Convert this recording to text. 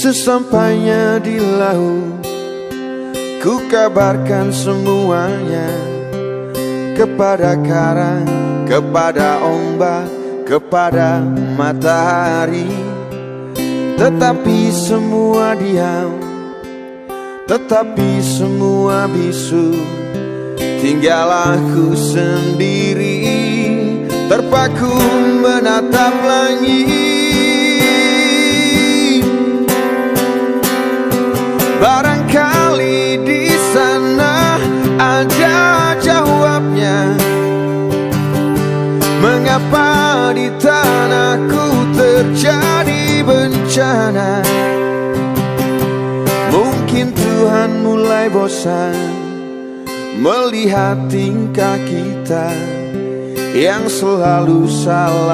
Sesampainya di laut, ku kabarkan semuanya kepada karang, kepada ombak, kepada matahari. Tetapi semua diam, tetapi semua bisu. Tinggal aku sendiri, terpaku menatap langit. Barangkali di sana ada jawabnya, mengapa di tanahku terjadi bencana. Mungkin Tuhan mulai bosan melihat tingkah kita yang selalu salah.